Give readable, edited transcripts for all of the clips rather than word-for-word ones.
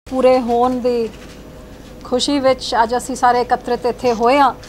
पूरे होने की खुशी विच अज असी सारे एकत्रित इत्थे होए हाँ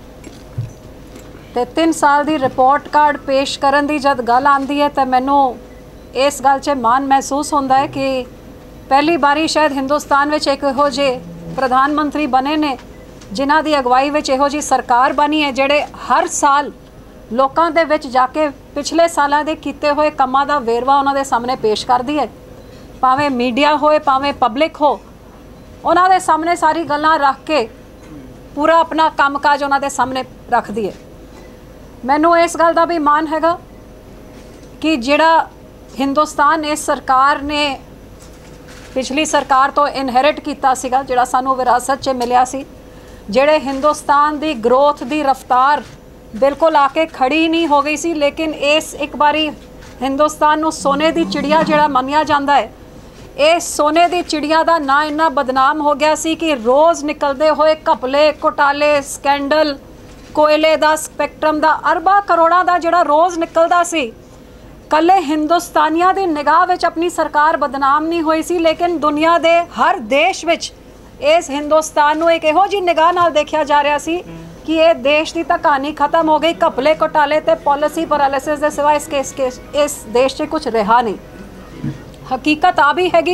ते 3 साल की रिपोर्ट कार्ड पेश करन दी जद गल आंदी है तो मैनू इस गल च मान महसूस होंदा है कि पहली बारी शायद हिंदुस्तान में एक इहो जे प्रधानमंत्री बने ने जिन्हां दी अगवाई विच इहो जी सरकार बनी है जिहड़े हर साल लोकां दे विच जाके पिछले सालां दे कीते हुए कामां दा वेरवा उन्हां दे सामने पेश करदी है। भावें मीडिया होए भावें पब्लिक हो उन्हां दे सामने सारी गल्लां रख के पूरा अपना कामकाज उन्हां दे सामने रखदी है। मैनू इस गल का भी मान हैगा कि जिहड़ा हिंदुस्तान इस सरकार ने पिछली सरकार तो इनहेरिट किया सीगा, जिहड़ा सानू विरासत च मिलिया सी, जिहड़े हिंदुस्तान की ग्रोथ की रफ्तार बिल्कुल आके खड़ी नहीं हो गई सी, लेकिन इस एक बारी हिंदुस्तान नू सोने की चिड़िया जिहड़ा मन्निया जाता है, इस सोने की चिड़िया का ना इन्ना बदनाम हो गया सी कि रोज़ निकलते हुए घपले घोटाले स्कैंडल कोयले का स्पैक्ट्रम का अरबा करोड़ों का जिहड़ा रोज़ निकलता सी, कल्ले हिंदुस्तानियों की निगाह विच अपनी सरकार बदनाम नहीं हुई सी, लेकिन दुनिया के हर देश विच इस हिंदुस्तान नू एक इहो जी निगाह नाल देखा जा रहा सी कि ये देश की तो कहानी खत्म हो गई। घपले घोटाले ते पॉलिसी पैरालिसिस के सिवा इस देश से कुछ रहा नहीं। हकीकत आ भी हैगी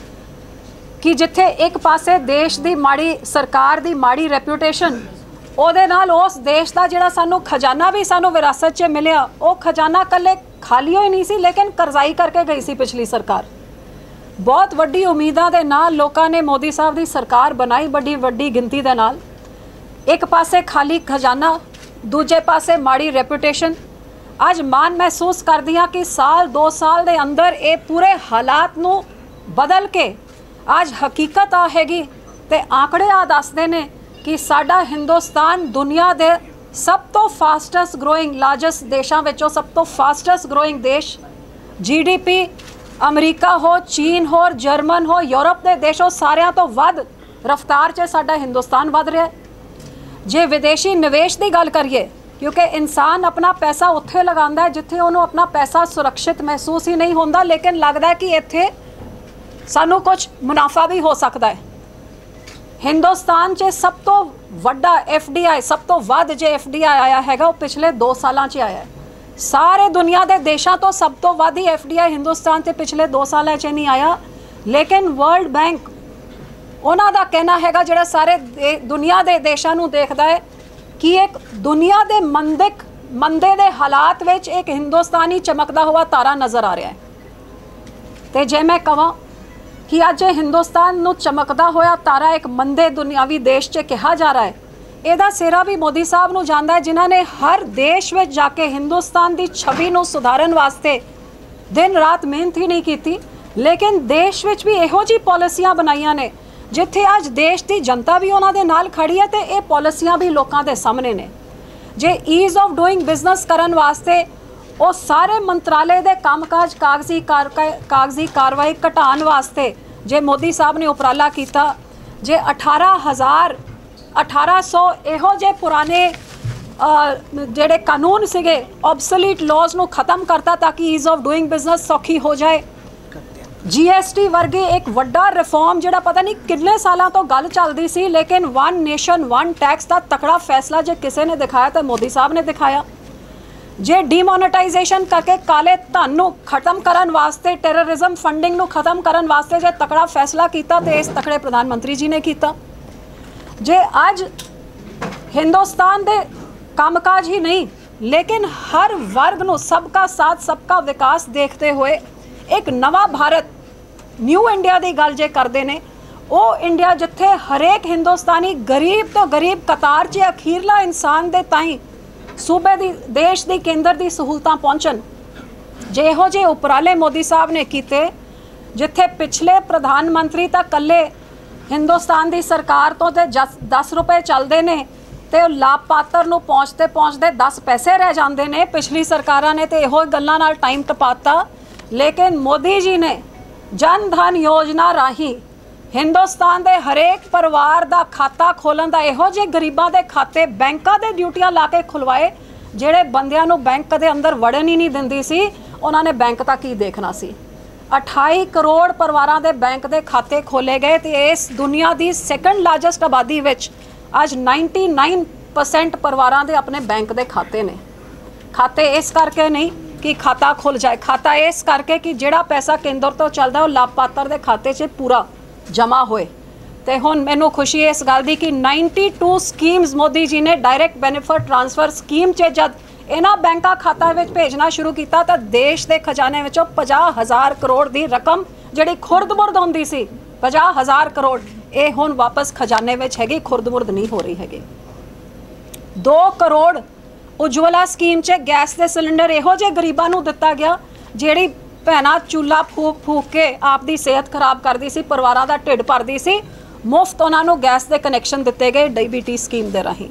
कि जिथे एक पासे देश की माड़ी सरकार की माड़ी रेपूटेशन ਉਹਦੇ ਨਾਲ उस देश का जिहड़ा सानू खजाना भी सानू विरासत च मिलिया, वो खजाना कल्ले खाली ही नहीं सी, लेकिन करजाई करके गई सी पिछली सरकार। बहुत वड्डी उम्मीदां दे नाल लोकां ने मोदी साहब की सरकार बनाई, बड़ी वड्डी गिनती दे नाल। एक पासे खाली खजाना, दूजे पासे माड़ी रेपूटेशन। अज मान महसूस करदी हां कि साल 2 साल दे अंदर ये पूरे हालात नू बदल के अज हकीकत आ हैगी ते आंकड़े आ दसदे ने कि साडा हिंदुस्तान दुनिया दे सब तो फास्टैसट ग्रोइंग लार्जस्ट देशों विचों सब तो फास्टैसट ग्रोइंग देश। GDP अमरीका हो, चीन हो, जर्मन हो, यूरोप के देश हो, सारियां तो वध रफ्तार च साडा हिंदुस्तान वध रहा है। जे विदेशी निवेश की गल करिए, क्योंकि इंसान अपना पैसा उत्थे लगांदा है जिथे उन्होंने अपना पैसा सुरक्षित महसूस ही नहीं होंदा, लेकिन लगता है कि इत्थे सानू कुछ मुनाफा भी हो सकता है। हिंदुस्तान च सब तो वड्डा FDI सब तो वध जो FDI आया हैगा वो पिछले 2 सालों च आया है। सारे दुनिया के देशों तो सब तो वध ही FDI हिंदुस्तान से पिछले 2 सालों च नहीं आया, लेकिन वर्ल्ड बैंक उन्हों का कहना हैगा जिहड़ा सारे दुनिया के देशों को देखता है कि एक दुनिया के मंदे दे हालात विच एक हिंदुस्तानी चमकदा हुआ तारा नज़र आ रहा है। तो जे मैं कहां कि अज हिंदुस्तान नू चमकदा होया तारा एक मंदे दुनियावी देश च कहा जा रहा है, ਇਹਦਾ ਸਿਰਾ भी मोदी साहब नू जांदा है, जिन्हां ने हर देश में जाके हिंदुस्तान की छवि नू सुधारन वास्ते दिन रात मेहनत ही नहीं की, लेकिन देश विच भी इहो जी पॉलिसियां बनाईयां ने जिथे अज देश की जनता भी उन्हां दे नाल खड़ी है, तो ये पॉलिसियां भी लोकां दे सामने ने। जे ईज़ ऑफ डूइंग बिजनेस करन वास्ते वो सारे मंत्रालय के कामकाज कागजी कार्रवाई घटाने वास्ते जे मोदी साहब ने उपराला किया, जे 1800 इहो जे पुराने जेड़े कानून सिगे ऑब्सोलीट लॉज नू खत्म करता ताकि ईज़ ऑफ डूइंग बिजनेस सौखी हो जाए। GST वर्गे एक वड्डा रिफॉर्म जिहड़ा पता नहीं कितने सालों तो गल चलती सी, लेकिन 1 नेशन 1 टैक्स का तकड़ा फैसला जे किसी ने दिखाया तो मोदी साहब ने दिखाया। जे डीमोनेटाइजेशन करके काले धन नू खत्म करन वास्ते टेररिज्म फंडिंग नू खत्म करन वास्ते जे तकड़ा फैसला किया तो इस तकड़े प्रधानमंत्री जी ने किया। जे अज हिंदुस्तान दे कामकाज ही नहीं लेकिन हर वर्ग नू सबका साथ सबका विकास देखते हुए एक नवा भारत न्यू इंडिया की गल जे करते ने, वो इंडिया जिथे हरेक हिंदुस्तानी गरीब तो गरीब कतार च अखीरला इंसान दे ताईं सूबे दी देश की केंद्र की सहूलतां पहुँचन। जे इहो जे उपराले मोदी साहब ने किए, जिथे पिछले प्रधानमंत्री तक कल्ले हिंदुस्तान की सरकार तो 10 रुपए चलते ने तो लाभपात्र नूं पहुँचते पहुँचते 10 पैसे रह जाते हैं। पिछली सरकारां ने तो इहो गल्लां नाल टाइम टपाता, लेकिन मोदी जी ने जन धन योजना राही हिंदुस्तान के हरेक परिवार का खाता खोलन का इहो जे गरीबां दे खाते बैंकों के ड्यूटियां ला के खुलवाए, जिहड़े बंदियां नूं बैंक के अंदर वड़न ही नहीं दिंदी सी, उन्होंने बैंक तक ही देखना सी। 28 करोड़ परिवारों के बैंक के खाते खोले गए तो इस दुनिया की सैकंड लार्जस्ट आबादी विच अज 99% परिवारों के अपने बैंक के खाते ने। खाते इस करके नहीं कि खाता खुल जाए, खाता इस करके कि जिहड़ा पैसा केंद्र तो चलता वो लाभपात्र के खाते 'च पूरा जमा होए। तो हुण मैनूं खुशी है इस गल की कि 92 स्कीम्स मोदी जी ने डायरैक्ट बेनिफिट ट्रांसफर स्कीम 'च जब इन्हां बैंकां खाता विच भेजना शुरू किया तो देश के खजाने विचों 50,000 करोड़ की रकम जिहड़ी खुर्द-मुर्द होंदी सी 50,000 करोड़ ये हुण वापस खजाने विच हैगी, खुर्द-मुर्द नहीं हो रही हैगी। 2 करोड़ उज्जवला स्कीम 'च गैस के सिलेंडर इहो जे गरीबां नूं दिता गया जिहड़ी भैणां चूल्हा फूक के आपकी सेहत खराब करती सी, परिवारां दा ढिड भरदी सी, मुफ्त उन्हां नूं गैस के कनैक्शन दिते गए DBT स्कीम के राहीं।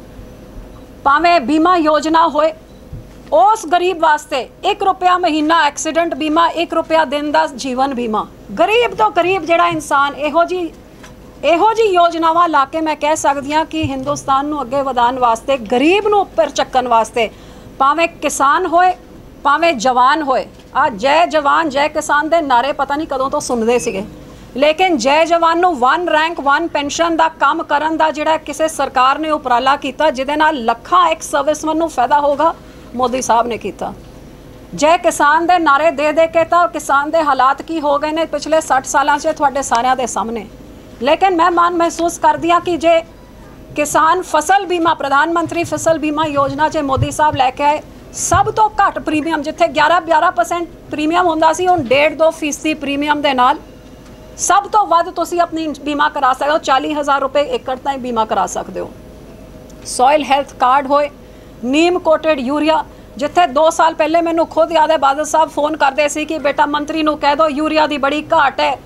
भावें बीमा योजना होए उस गरीब वास्ते 1 रुपया महीना एक्सीडेंट बीमा, 1 रुपया दिन का जीवन बीमा, गरीब तो गरीब जिहड़ा इंसान इहो जी योजनावां ला के मैं कह सकदी हाँ कि हिंदुस्तान नूं अगे वधाउण वास्ते, गरीब नूं उपर चक्कण वास्ते भावें किसान होए भावें जवान होए। आ जय जवान जय किसान दे नारे पता नहीं कदों तो सुनते सीगे, लेकिन जय जवान नूं 1 रैंक 1 पेंशन का काम करन दा जिहड़ा किसी सरकार ने उपराला किया जिहदे नाल लखां एक सर्विसमैन नूं फायदा होगा, मोदी साहब ने किया। जय किसान दे नारे दे दे के तो किसान दे हालात की हो गए ने पिछले 60 सालों से तुहाडे सारिਆਂ दे सामने। लेकिन मैं मान महसूस करदी हाँ कि जे किसान फसल बीमा, प्रधानमंत्री फसल बीमा योजना 'च मोदी साहब लैके आए, सब तो घट प्रीमियम जिथे 11-12% प्रीमियम होंदा सी हुण 1.5-2% प्रीमियम दे नाल सब तो वध तुसीं अपनी बीमा करा सकते हो। 40,000 रुपये एकड़ ताईं बीमा करा सकते हो। सॉइल हैल्थ कार्ड होए, नीम कोटेड यूरिया जिथे 2 साल पहले मैनू खुद याद है बादल साहब फोन करते सी कि बेटा मंत्री नूं कह दो यूरिया की बड़ी घाट है,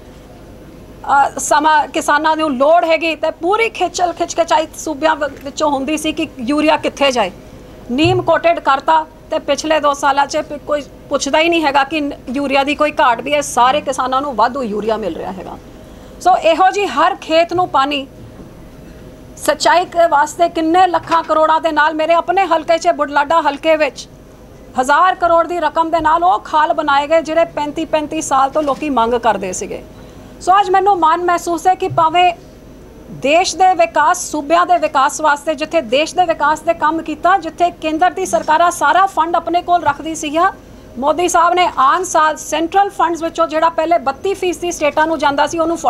समा किसानां नूं लोड़ हैगी, तो पूरी खिचखचाई सूबियां विचों हुंदी सी कि यूरिया कित्थे जाए। नीम कोटेड करता तो पिछले 2 साल कोई पुछदा ही नहीं हैगा कि यूरिया की कोई घाट भी है, सारे किसानों को वाधू यूरिया मिल रहा हैगा। सो इहो जी हर खेत नूं पानी सच्चाई के वास्ते किन्ने लखां करोड़ां दे नाल मेरे अपने हलके 'च बुढलाडा हलके विच 1000 करोड़ की रकम के नाल वो खाल बनाए गए जिहड़े 35-35 साल तो लोग मंग करते सीगे। सो अज मैनूं मान महसूस है कि भावें देश के विकास सूबिया के विकास वास्ते जिथे देश के विकास के काम किया, जिथे केंद्र की सरकारां सारा फंड अपने कोल रखदी सीगियां, मोदी साहब ने आन साल सेंट्रल फंड्स विचों जिहड़ा पहले 32% स्टेटां नूं जांदा सी उहनूं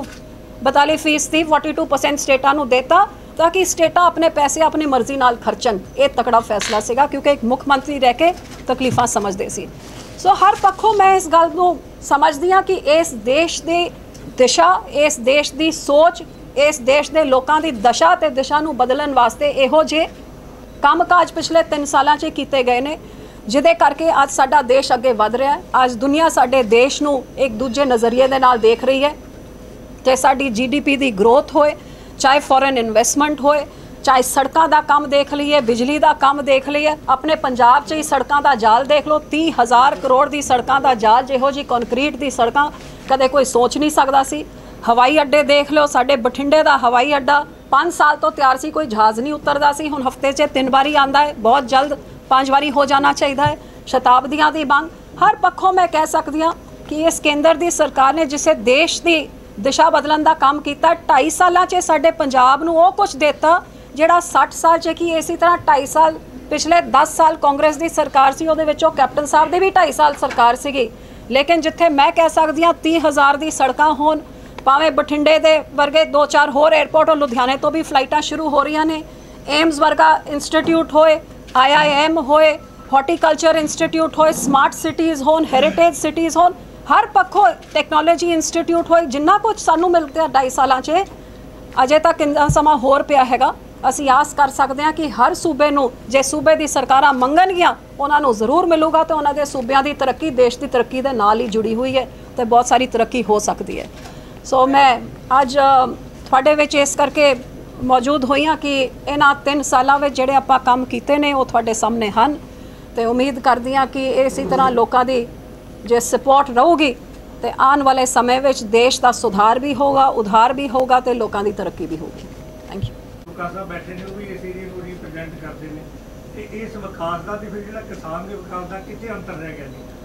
42% 42% स्टेटां नूं देता ताकि स्टेटां अपने पैसे अपनी मर्जी नाल खर्चन। ये तकड़ा फैसला सीगा क्योंकि एक मुख मंत्री रह के तकलीफां समझते सी। सो हर पक्षों मैं इस गल नूं समझदी हाँ कि इस देश की दिशा, इस देश की सोच, इस देश के लोगों की दशा ते दिशा नूं बदलण वास्ते इहो जे काम काज पिछले 3 सालों 'च कीते गए ने जिहदे करके अज साडा देश अगे वध रहा है। अज दुनिया साडे देश नूं एक दूजे नज़रिए दे नाल देख रही है, चाहे साडी GDP की ग्रोथ होए, चाहे फॉरेन इन्वेस्टमेंट होए, चाहे सड़कों का काम देख लीए, बिजली का काम देख लीए। अपने पंजाब 'च ही सड़कों का जाल देख लो, 30,000 करोड़ की सड़कों का जाल, जिहो जी कंक्रीट की सड़कों कदे कोई सोच नहीं सकता सी। हवाई अड्डे देख लो, साडे बठिंडे का हवाई अड्डा 5 साल तो तैयार सी, कोई जहाज़ नहीं उतरता सी, हुण हफ्ते 'च 3 बारी आंदा है, बहुत जल्द 5 बारी हो जाना चाहिए है। शताब्दियां की मंग, हर पक्षों मैं कह सकती हाँ कि इस केंद्र की सरकार ने जिसे देश की दिशा बदलन का काम किया, 2.5 सालों 'च साडे पंजाब नूं वो कुछ देता जिहड़ा 60 साल 'च कि इसी तरह 2.5 साल पिछले 10 साल कांग्रेस की सरकार सी, उहदे विचों कैप्टन साहब की भी 2.5 साल सरकार सीगी। लेकिन जिथे मैं कह सकती हाँ 30,000 की सड़कां होण, भावें बठिंडे दे वर्गे 2-4 होर एयरपोर्ट और लुधियाने तो भी फ्लाइटां शुरू हो रही ने, एम्स वर्गा इंस्टीट्यूट होए, IIM होए, हॉर्टिकल्चर इंस्टीट्यूट होए, स्मार्ट सिटीज़ होन, हैरीटेज सिटीज़ होन, हर पक्षों टैक्नोलॉजी इंस्टीट्यूट होए, जिन्ना कुछ सानू मिल गया 2.5 सालों 'च अजे तक कितना समा होर पिया हैगा। असीं आस कर सकते हैं कि हर सूबे नूं जे सूबे की सरकारां मंगणगियां उन्होंने जरूर मिलूगा, तो उन्होंने सूबियां की तरक्की देश की तरक्की के नाल ही जुड़ी हुई है, तो बहुत सारी तरक्की हो सकती है। सो मैं अज तुहाडे विच इस करके मौजूद हुई हाँ कि इन्हां 3 सालों में जिहड़े आपां काम कीते ने वो तुहाडे सामने हन, तो उम्मीद करदी हाँ कि इसी तरह लोगों की जे सपोर्ट रहूगी तो आने वाले समय में देश का सुधार भी होगा, उधार भी होगा, तो लोगों की तरक्की भी होगी। Thank you. साहब बैठे ने भी इस एरिया को रिप्रेजेंट करते हैं, तो इस विकास का तो फिर जो किसान के विकास का कितने अंतर रह गया जी?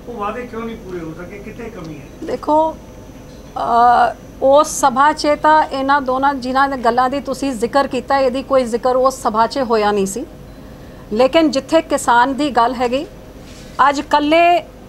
ਉਹ ਵਾਅਦੇ ਕਿਉਂ ਨਹੀਂ ਪੂਰੇ ਹੋ ਸਕੇ, ਕਿੱਥੇ ਕਮੀ ਹੈ? ਦੇਖੋ ਉਸ ਸਭਾ 'ਚ ਤਾਂ ਇਹਨਾਂ ਦੋਨਾਂ ਜਿਨ੍ਹਾਂ ਦੇ ਗੱਲਾਂ ਦੀ ਤੁਸੀਂ ਜ਼ਿਕਰ ਕੀਤਾ ਇਹਦੀ ਕੋਈ ਜ਼ਿਕਰ ਉਸ ਸਭਾ 'ਚ ਹੋਇਆ ਨਹੀਂ ਸੀ। ਲੇਕਿਨ ਜਿੱਥੇ ਕਿਸਾਨ ਦੀ ਗੱਲ ਹੈਗੀ, ਅੱਜ ਕੱਲੇ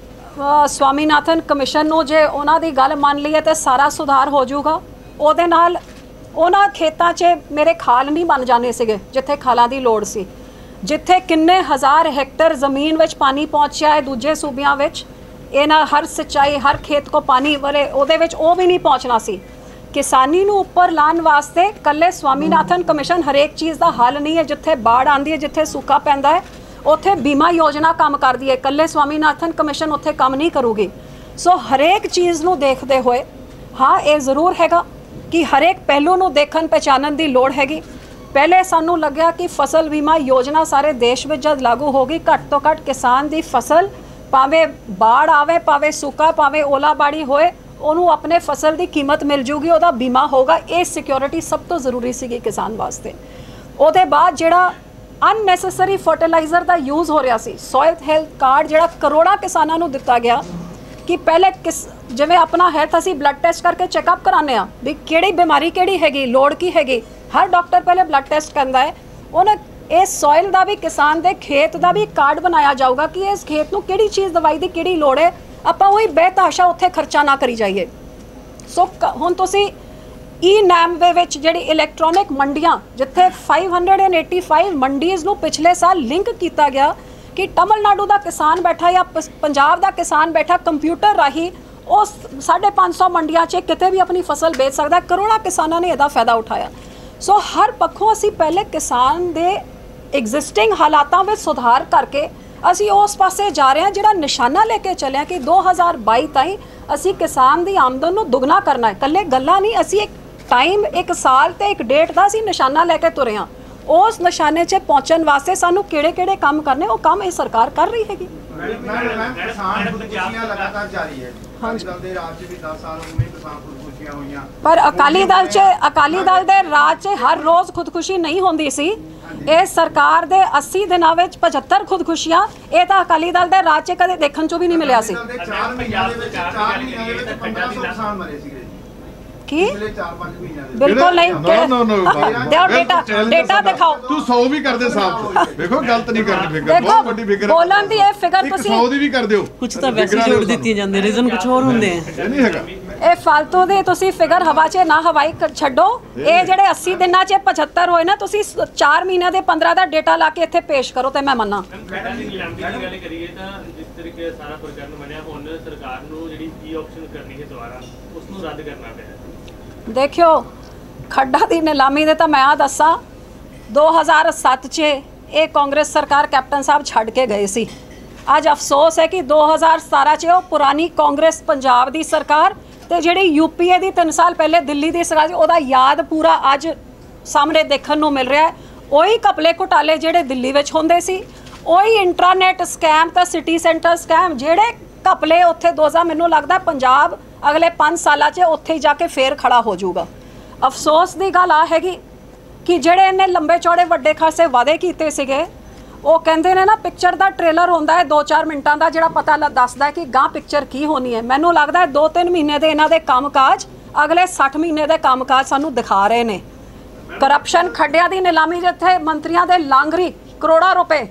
ਸਵਾਮੀਨਾਥਨ ਕਮਿਸ਼ਨ ਨੂੰ ਜੇ ਉਹਨਾਂ ਦੀ ਗੱਲ ਮੰਨ ਲਈਏ ਤਾਂ ਸਾਰਾ ਸੁਧਾਰ ਹੋ ਜਾਊਗਾ। ਉਹਦੇ ਨਾਲ ਉਹਨਾਂ ਖੇਤਾਂ 'ਚ ਮੇਰੇ ਖਾਲ ਨਹੀਂ ਬਣ ਜਾਣੇ ਸੀਗੇ ਜਿੱਥੇ ਖਾਲਾਂ ਦੀ ਲੋੜ ਸੀ, ਜਿੱਥੇ ਕਿੰਨੇ ਹਜ਼ਾਰ ਹੈਕਟਰ ਜ਼ਮੀਨ ਵਿੱਚ ਪਾਣੀ ਪਹੁੰਚਿਆ ਹੈ ਦੂਜੇ ਸੂਬਿਆਂ ਵਿੱਚ, ਇਹਨਾਂ ਹਰ ਸਿੰਚਾਈ ਹਰ ਖੇਤ ਕੋ ਪਾਣੀ ਵਾਲੇ ਉਹਦੇ ਵਿੱਚ ਉਹ ਵੀ ਨਹੀਂ ਪਹੁੰਚਣਾ ਸੀ। ਕਿਸਾਨੀ ਨੂੰ ਉੱਪਰ ਲਾਉਣ ਵਾਸਤੇ ਕੱਲੇ ਸਵਾਮੀਨਾਥਨ ਕਮਿਸ਼ਨ ਹਰੇਕ ਚੀਜ਼ ਦਾ ਹੱਲ ਨਹੀਂ ਹੈ। ਜਿੱਥੇ ਬਾੜ ਆਉਂਦੀ ਹੈ, ਜਿੱਥੇ ਸੂਕਾ ਪੈਂਦਾ ਹੈ, ਉੱਥੇ ਬੀਮਾ ਯੋਜਨਾ ਕੰਮ ਕਰਦੀ ਹੈ, ਕੱਲੇ ਸਵਾਮੀਨਾਥਨ ਕਮਿਸ਼ਨ ਉੱਥੇ ਕੰਮ ਨਹੀਂ ਕਰੂਗੀ। ਸੋ ਹਰੇਕ ਚੀਜ਼ ਨੂੰ ਦੇਖਦੇ ਹੋਏ ਹਾਂ ਇਹ ਜ਼ਰੂਰ ਹੈਗਾ ਕਿ ਹਰੇਕ ਪਹਿਲੂ ਨੂੰ ਦੇਖਣ ਪਹਿਚਾਨਣ ਦੀ ਲੋੜ ਹੈਗੀ। ਪਹਿਲੇ ਸਾਨੂੰ ਲੱਗਿਆ ਕਿ ਫਸਲ ਬੀਮਾ ਯੋਜਨਾ ਸਾਰੇ ਦੇਸ਼ ਵਿੱਚ ਜਦ ਲਾਗੂ ਹੋਗੀ, ਘੱਟ ਤੋਂ ਘੱਟ ਕਿਸਾਨ ਦੀ ਫਸਲ ਭਾਵੇਂ ਬਾੜ ਆਵੇ, ਭਾਵੇਂ ਸੂਕਾ, ਭਾਵੇਂ ਓਲਾਬਾੜੀ ਹੋਏ, ਉਹਨੂੰ ਆਪਣੇ ਫਸਲ ਦੀ ਕੀਮਤ ਮਿਲ ਜੂਗੀ, ਉਹਦਾ ਬੀਮਾ ਹੋਗਾ। ਇਹ ਸਿਕਿਉਰਿਟੀ ਸਭ ਤੋਂ ਜ਼ਰੂਰੀ ਸੀਗੀ ਕਿਸਾਨ ਵਾਸਤੇ। ਉਹਦੇ ਬਾਅਦ ਜਿਹੜਾ ਅਨਨੈਸੈਸਰੀ ਫਰਟੀਲਾਈਜ਼ਰ ਦਾ ਯੂਜ਼ ਹੋ ਰਿਹਾ ਸੀ, ਸੋਇਲ ਹੈਲਥ ਕਾਰਡ ਜਿਹੜਾ ਕਰੋੜਾਂ ਕਿਸਾਨਾਂ ਨੂੰ ਦਿੱਤਾ ਗਿਆ ਕਿ ਪਹਿਲੇ ਜਿਵੇਂ ਆਪਣਾ ਹੈਲਥ ਅਸੀਂ ਬਲੱਡ ਟੈਸਟ ਕਰਕੇ ਚੈੱਕਅਪ ਕਰਾਉਂਦੇ ਹਾਂ ਵੀ ਕਿਹੜੀ ਬਿਮਾਰੀ ਕਿਹੜੀ ਹੈਗੀ, ਲੋੜ ਕੀ ਹੈਗੀ, ਹਰ ਡਾਕਟਰ ਪਹਿਲੇ ਬਲੱਡ ਟੈਸਟ ਕਰਦਾ ਹੈ। ਉਹਨੇ ਇਸ ਸੋਇਲ ਦਾ ਵੀ, ਕਿਸਾਨ ਦੇ ਖੇਤ ਦਾ ਵੀ ਕਾਰਡ ਬਣਾਇਆ ਜਾਊਗਾ ਕਿ ਇਸ ਖੇਤ ਨੂੰ ਕਿਹੜੀ ਚੀਜ਼ ਦਵਾਈ ਦੀ ਕਿਹੜੀ ਲੋੜ ਹੈ, ਆਪਾਂ ਉਹੀ ਬੇਤਹਾਸ਼ਾ ਉੱਥੇ ਖਰਚਾ ਨਾ ਕਰੀ ਜਾਈਏ। ਸੋ ਹੁਣ ਤੁਸੀਂ ਈ-ਨੈਮ ਦੇ ਵਿੱਚ ਜਿਹੜੀ ਇਲੈਕਟ੍ਰੋਨਿਕ ਮੰਡੀਆਂ, ਜਿੱਥੇ 585 ਮੰਡੀਜ਼ ਨੂੰ ਪਿਛਲੇ ਸਾਲ ਲਿੰਕ ਕੀਤਾ ਗਿਆ ਕਿ ਤਮਿਲਨਾਡੂ ਦਾ ਕਿਸਾਨ ਬੈਠਾ ਜਾਂ ਪੰਜਾਬ ਦਾ ਕਿਸਾਨ ਬੈਠਾ ਕੰਪਿਊਟਰ ਰਾਹੀਂ ਉਸ 550 ਮੰਡੀਆਂ 'ਚ ਕਿਤੇ ਵੀ ਆਪਣੀ ਫਸਲ ਵੇਚ ਸਕਦਾ। ਕਰੋੜਾਂ ਕਿਸਾਨਾਂ ਨੇ ਇਹਦਾ ਫਾਇਦਾ ਉਠਾਇਆ। ਸੋ ਹਰ ਪੱਖੋਂ ਅਸੀਂ ਪਹਿਲੇ ਕਿਸਾਨ ਦੇ ਐਗਜ਼ਿਸਟਿੰਗ ਹਾਲਾਤਾਂ ਵਿੱਚ ਸੁਧਾਰ ਕਰਕੇ ਅਸੀਂ ਉਸ ਪਾਸੇ ਜਾ ਰਹੇ ਹਾਂ ਜਿਹੜਾ ਨਿਸ਼ਾਨਾ ਲੈ ਕੇ ਚੱਲਿਆ ਕਿ 2022 ਤਾਈਂ ਅਸੀਂ ਕਿਸਾਨ ਦੀ ਆਮਦਨ ਨੂੰ ਦੁੱਗਣਾ ਕਰਨਾ ਹੈ। ਇਕੱਲੇ ਗੱਲਾਂ ਨਹੀਂ, ਅਸੀਂ ਇੱਕ ਟਾਈਮ, ਇੱਕ ਸਾਲ ਤੇ ਇੱਕ ਡੇਟ ਦਾ ਅਸੀਂ ਨਿਸ਼ਾਨਾ ਲੈ ਕੇ ਤੁਰੇ ਹਾਂ। ਉਸ ਨਿਸ਼ਾਨੇ 'ਚ ਪਹੁੰਚਣ ਵਾਸਤੇ ਸਾਨੂੰ ਕਿਹੜੇ ਕੰਮ ਕਰਨੇ, ਉਹ ਕੰਮ ਇਹ ਸਰਕਾਰ ਕਰ ਰਹੀ ਹੈਗੀ। ਕਿਸਾਨ ਖੁਦਕੁਸ਼ੀਆਂ ਲਗਾਤਾਰ ਜਾਰੀ ਹੈ। ਅਕਾਲੀ ਦਲ ਦੇ ਰਾਜ 'ਚ ਵੀ 10 ਸਾਲ ਹੋ ਗਏ ਕਿਸਾਨ ਖੁਦਕੁਸ਼ੀਆਂ ਹੋਈਆਂ, ਪਰ ਅਕਾਲੀ ਦਲ ਦੇ ਰਾਜ 'ਚ ਹਰ ਰੋਜ਼ ਖੁਦਕੁਸ਼ੀ ਨਹੀਂ ਹੁੰਦੀ ਸੀ। ਇਹ ਸਰਕਾਰ ਦੇ 80 ਦਿਨਾਂ ਵਿੱਚ 75 ਖੁਦਕੁਸ਼ੀਆਂ, ਇਹ ਤਾਂ ਅਕਾਲੀ ਦਲ ਦੇ ਰਾਜ 'ਚ ਕਦੇ ਦੇਖਣ 'ਚੋਂ ਵੀ ਨਹੀਂ ਮਿਲਿਆ ਸੀ। 4 ਮਹੀਨਿਆਂ ਦੇ ਵਿੱਚ 1500 ਕਿਸਾਨ ਮਰੇ ਸੀਗੇ ਕੀ? ਪਿਛਲੇ 4-5 ਮਹੀਨਿਆਂ ਦੇ ਬਿਲਕੁਲ ਨਹੀਂ। ਦਿਓ ਡੇਟਾ ਦਿਖਾਓ। ਤੂੰ 100 ਵੀ ਕਰਦੇ ਸਾਹਬ ਵੇਖੋ, ਗਲਤ ਨਹੀਂ ਕਰਨੀ ਫਿਗਰ, ਬਹੁਤ ਵੱਡੀ ਫਿਗਰ ਬੋਲਣ ਦੀ ਇਹ ਫਿਗਰ ਤੁਸੀਂ 100 ਦੀ ਵੀ ਕਰ ਦਿਓ। ਕੁਝ ਤਾਂ ਵੈਸੇ ਜੋੜ ਦਿੱਤੀ ਜਾਂਦੇ, ਰੀਜ਼ਨ ਕੁਝ ਹੋਰ ਹੁੰਦੇ ਆ। ਇਹ ਨਹੀਂ ਹੈਗਾ, ਇਹ ਫालतू ਦੇ ਤੁਸੀਂ ਫਿਗਰ ਹਵਾ 'ਚ ਨਾ ਹਵਾਈ ਛੱਡੋ। ਇਹ ਜਿਹੜੇ 80 ਦਿਨਾਂ 'ਚ 75 ਹੋਏ ਨਾ, ਤੁਸੀਂ 4 ਮਹੀਨਿਆਂ ਦੇ 15 ਦਾ ਡੇਟਾ ਲਾ ਕੇ ਇੱਥੇ ਪੇਸ਼ ਕਰੋ ਤੇ ਮੈਂ ਮੰਨਾਂ। ਮੈਡਮ ਦੀ ਨਿਲਾਮੀ ਦੀ ਗੱਲ ਕਰੀਏ ਤਾਂ ਜਿਸ ਤਰੀਕੇ ਸਾਰਾ ਪ੍ਰਕਰਨ ਬਣਿਆ, ਹੁਣ ਸਰਕਾਰ ਨੂੰ ਜਿਹੜੀ ਈ ਆਪਸ਼ਨ ਕਰਨੀ ਹੈ ਦੁਬਾਰਾ, ਉਸ ਨੂੰ ਰੱਦ ਕਰਨਾ ਪਿਆ। ਦੇਖਿਓ, ਖੱਡਾ ਦੀ ਨਿਲਾਮੀ ਦੇ ਤਾਂ ਮੈਂ ਆ ਦੱਸਾਂ, 2007 'ਚ ਇਹ ਕਾਂਗਰਸ ਸਰਕਾਰ ਕੈਪਟਨ ਸਾਹਿਬ ਛੱਡ ਕੇ ਗਏ ਸੀ। ਅੱਜ ਅਫਸੋਸ ਹੈ ਕਿ 2017 'ਚ ਉਹ ਪੁਰਾਣੀ ਕਾਂਗਰਸ ਪੰਜਾਬ ਦੀ ਸਰਕਾਰ ਤੇ ਜਿਹੜੀ ਯੂਪੀਏ ਦੀ 3 ਸਾਲ ਪਹਿਲੇ ਦਿੱਲੀ ਦੀ ਸਰਕਾਰ, ਉਹਦਾ ਯਾਦ ਪੂਰਾ ਅੱਜ ਸਾਹਮਣੇ ਦੇਖਣ ਨੂੰ ਮਿਲ ਰਿਹਾ ਹੈ। ਉਹੀ ਘਪਲੇ ਘੁਟਾਲੇ ਜਿਹੜੇ ਦਿੱਲੀ ਵਿੱਚ ਹੁੰਦੇ ਸੀ, ਉਹੀ ਇੰਟਰਨੈਟ ਸਕੈਮ ਤਾਂ ਸਿਟੀ ਸੈਂਟਰ ਸਕੈਮ, ਜਿਹੜੇ ਘਪਲੇ ਉੱਥੇ 2000, ਮੈਨੂੰ ਲੱਗਦਾ ਪੰਜਾਬ ਅਗਲੇ 5 ਸਾਲਾਂ 'ਚ ਉੱਥੇ ਹੀ ਜਾ ਕੇ ਫੇਰ ਖੜਾ ਹੋ ਜਾਊਗਾ। ਅਫਸੋਸ ਦੀ ਗੱਲ ਆ ਹੈਗੀ ਕਿ ਜਿਹੜੇ ਇਹਨੇ ਲੰਬੇ ਚੌੜੇ ਵੱਡੇ ਖਾਸੇ ਵਾਅਦੇ ਕੀਤੇ ਸੀਗੇ, ਉਹ ਕਹਿੰਦੇ ਨੇ ਨਾ ਪਿਕਚਰ ਦਾ ਟ੍ਰੇਲਰ ਹੁੰਦਾ ਹੈ 2-4 ਮਿੰਟਾਂ ਦਾ ਜਿਹੜਾ ਪਤਾ ਦੱਸਦਾ ਹੈ ਕਿ ਗਾਂ ਪਿਕਚਰ ਕੀ ਹੋਣੀ ਹੈ। ਮੈਨੂੰ ਲੱਗਦਾ ਹੈ 2-3 ਮਹੀਨੇ ਦੇ ਇਹਨਾਂ ਦੇ ਕੰਮਕਾਜ ਅਗਲੇ 60 ਮਹੀਨੇ ਦੇ ਕੰਮਕਾਜ ਸਾਨੂੰ ਦਿਖਾ ਰਹੇ ਨੇ। ਕਰਪਸ਼ਨ, ਖੱਡਿਆਂ ਦੀ ਨਿਲਾਮੀ, ਜਿੱਥੇ ਮੰਤਰੀਆਂ ਦੇ ਲਾਂਗਰੀ ਕਰੋੜਾਂ ਰੁਪਏ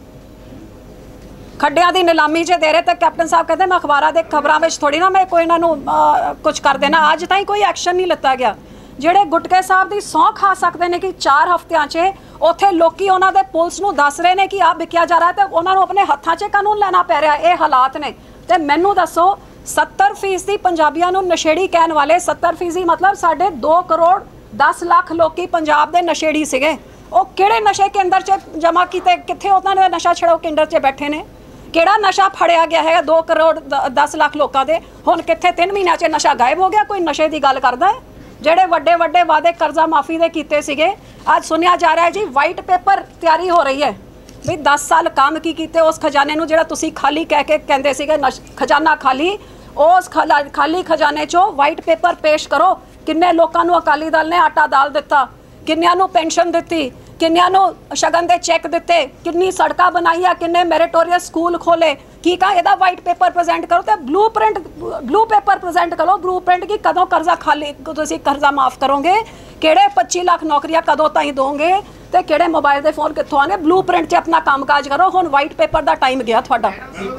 ਖੱਡਿਆਂ ਦੀ ਨਿਲਾਮੀ 'ਚ ਦੇ ਰਹੇ ਤੇ ਕੈਪਟਨ ਸਾਹਿਬ ਕਹਿੰਦੇ ਮੈਂ ਅਖਬਾਰਾਂ ਦੇ ਖਬਰਾਂ ਵਿੱਚ ਥੋੜੀ ਨਾ ਮੈਂ ਕੋਈ ਇਹਨਾਂ ਨੂੰ ਕੁਝ ਕਰ ਦੇਣਾ। ਅੱਜ ਤਾਈਂ ਕੋਈ ਐਕਸ਼ਨ ਨਹੀਂ ਲਿੱਤਾ ਗਿਆ। ਜਿਹੜੇ ਗੁਟਕੇ ਸਾਹਿਬ ਦੀ ਸਹੁੰ ਖਾ ਸਕਦੇ ਨੇ ਕਿ 4 ਹਫ਼ਤਿਆਂ 'ਚ ਉੱਥੇ ਲੋਕੀ ਉਹਨਾਂ ਦੇ ਪੁਲਿਸ ਨੂੰ ਦੱਸ ਰਹੇ ਨੇ ਕਿ ਆਹ ਵਿਕਿਆ ਜਾ ਰਿਹਾ ਤੇ ਉਹਨਾਂ ਨੂੰ ਆਪਣੇ ਹੱਥਾਂ 'ਚ ਕਾਨੂੰਨ ਲੈਣਾ ਪੈ ਰਿਹਾ। ਇਹ ਹਾਲਾਤ ਨੇ। ਤੇ ਮੈਨੂੰ ਦੱਸੋ, 70% ਪੰਜਾਬੀਆਂ ਨੂੰ ਨਸ਼ੇੜੀ ਕਹਿਣ ਵਾਲੇ, 70% ਮਤਲਬ ਸਾਡੇ 2 ਕਰੋੜ 10 ਲੱਖ ਲੋਕੀ ਪੰਜਾਬ ਦੇ ਨਸ਼ੇੜੀ ਸੀਗੇ। ਉਹ ਕਿਹੜੇ ਨਸ਼ੇ ਕੇਂਦਰ 'ਚ ਜਮ੍ਹਾਂ ਕੀਤੇ, ਕਿੱਥੇ ਉਹਨਾਂ ਦੇ ਨਸ਼ਾ ਛਡਾਓ ਕੇਂਦਰ 'ਚ ਬੈਠੇ ਨੇ? ਕਿਹੜਾ ਨਸ਼ਾ ਫੜਿਆ ਗਿਆ ਹੈਗਾ 2 ਕਰੋੜ 10 ਲੱਖ ਲੋਕਾਂ ਦੇ? ਹੁਣ ਕਿੱਥੇ 3 ਮਹੀਨਿਆਂ 'ਚ ਨਸ਼ਾ ਗਾਇਬ ਹੋ ਗਿਆ? ਕੋਈ ਨਸ਼ੇ ਦੀ ਗੱਲ ਕਰਦਾ ਹੈ? ਜਿਹੜੇ ਵੱਡੇ ਵਾਅਦੇ ਕਰਜ਼ਾ ਮਾਫੀ ਦੇ ਕੀਤੇ ਸੀਗੇ, ਅੱਜ ਸੁਣਿਆ ਜਾ ਰਿਹਾ ਹੈ ਜੀ ਵਾਈਟ ਪੇਪਰ ਤਿਆਰੀ ਹੋ ਰਹੀ ਹੈ ਵੀ 10 ਸਾਲ ਕੰਮ ਕੀ ਕੀਤੇ ਉਸ ਖਜ਼ਾਨੇ ਨੂੰ ਜਿਹੜਾ ਤੁਸੀਂ ਖਾਲੀ ਕਹਿ ਕੇ ਕਹਿੰਦੇ ਸੀਗੇ ਖਜ਼ਾਨਾ ਖਾਲੀ, ਉਸ ਖਾਲੀ ਖਜ਼ਾਨੇ 'ਚੋਂ ਵਾਈਟ ਪੇਪਰ ਪੇਸ਼ ਕਰੋ। ਕਿੰਨੇ ਲੋਕਾਂ ਨੂੰ ਅਕਾਲੀ ਦਲ ਨੇ ਆਟਾ ਦਾਲ ਦਿੱਤਾ, ਕਿੰਨਿਆਂ ਨੂੰ ਪੈਨਸ਼ਨ ਦਿੱਤੀ, ਕਿੰਨਿਆਂ ਨੂੰ ਸ਼ਗਨ ਦੇ ਚੈੱਕ ਦਿੱਤੇ, ਕਿੰਨੀ ਸੜਕਾਂ ਬਣਾਈਆਂ, ਕਿੰਨੇ ਮੈਰੀਟੋਰੀਅਸ ਸਕੂਲ ਖੋਲੇ, ਕੀ ਕਹਾਂ ਇਹਦਾ ਵਾਈਟ ਪੇਪਰ ਪ੍ਰੈਜ਼ੈਂਟ ਕਰੋ ਤੇ ਬਲੂ ਪੇਪਰ ਪ੍ਰੈਜ਼ੈਂਟ ਕਰੋ, ਬਲੂ ਪ੍ਰਿੰਟ ਕੀ ਕਦੋਂ ਕਰਜ਼ਾ ਖਾਲੀ ਤੁਸੀਂ ਕਰਜ਼ਾ ਮਾਫ ਕਰੋਗੇ, ਕਿਹੜੇ 25 ਲੱਖ ਨੌਕਰੀਆਂ ਕਦੋਂ ਤਾਈਂ ਦੋਗੇ ਤੇ ਕਿਹੜੇ ਮੋਬਾਈਲ ਦੇ ਫੋਨ ਕਿੱਥੋਂ ਆਣੇ। ਬਲੂ ਪ੍ਰਿੰਟ 'ਚ ਆਪਣਾ ਕੰਮਕਾਜ ਕਰੋ, ਹੁਣ ਵਾਈਟ ਪੇਪਰ ਦਾ ਟਾਈਮ ਗਿਆ ਤੁਹਾਡਾ।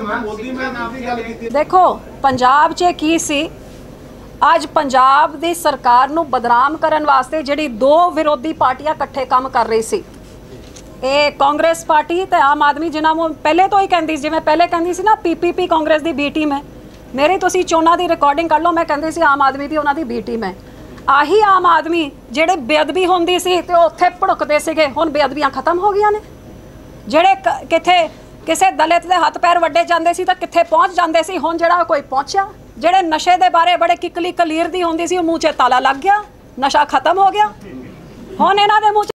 ਦੇਖੋ ਪੰਜਾਬ 'ਚ ਕੀ ਸੀ, ਅੱਜ ਪੰਜਾਬ ਦੀ ਸਰਕਾਰ ਨੂੰ ਬਦਨਾਮ ਕਰਨ ਵਾਸਤੇ ਜਿਹੜੀ ਦੋ ਵਿਰੋਧੀ ਪਾਰਟੀਆਂ ਇਕੱਠੇ ਕੰਮ ਕਰ ਰਹੀ ਸੀ, ਇਹ ਕਾਂਗਰਸ ਪਾਰਟੀ ਤੇ ਆਮ ਆਦਮੀ, ਜਿਨ੍ਹਾਂ ਨੂੰ ਪਹਿਲੇ ਤੋਂ ਹੀ ਕਹਿੰਦੀ ਸੀ, ਜਿਵੇਂ ਪਹਿਲੇ ਕਹਿੰਦੀ ਸੀ ਨਾ PPP ਕਾਂਗਰਸ ਦੀ B ਟੀਮ ਹੈ, ਮੇਰੀ ਤੁਸੀਂ ਚੋਣਾਂ ਦੀ ਰਿਕਾਰਡਿੰਗ ਕਰ ਲਓ, ਮੈਂ ਕਹਿੰਦੀ ਸੀ ਆਮ ਆਦਮੀ ਦੀ ਉਹਨਾਂ ਦੀ B ਟੀਮ ਹੈ। ਆਹੀ ਆਮ ਆਦਮੀ ਜਿਹੜੇ ਬੇਅਦਬੀ ਹੁੰਦੀ ਸੀ ਤੇ ਉੱਥੇ ਭੜਕਦੇ ਸੀਗੇ, ਹੁਣ ਬੇਅਦਬੀਆਂ ਖਤਮ ਹੋ ਗਈਆਂ ਨੇ। ਜਿਹੜੇ ਕਿੱਥੇ ਕਿਸੇ ਦਲਿਤ ਦੇ ਹੱਥ ਪੈਰ ਵੱਡੇ ਜਾਂਦੇ ਸੀ ਤਾਂ ਕਿੱਥੇ ਪਹੁੰਚ ਜਾਂਦੇ ਸੀ, ਹੁਣ ਜਿਹੜਾ ਕੋਈ ਪਹੁੰਚਿਆ। ਜਿਹੜੇ ਨਸ਼ੇ ਦੇ ਬਾਰੇ ਬੜੇ ਕਿਕਲੀ ਕਲੀਰ ਦੀ ਹੁੰਦੀ ਸੀ, ਉਹ ਮੂੰਹ 'ਚ ਤਾਲਾ ਲੱਗ ਗਿਆ, ਨਸ਼ਾ ਖਤਮ ਹੋ ਗਿਆ, ਹੁਣ ਇਹਨਾਂ ਦੇ ਮੂੰਹ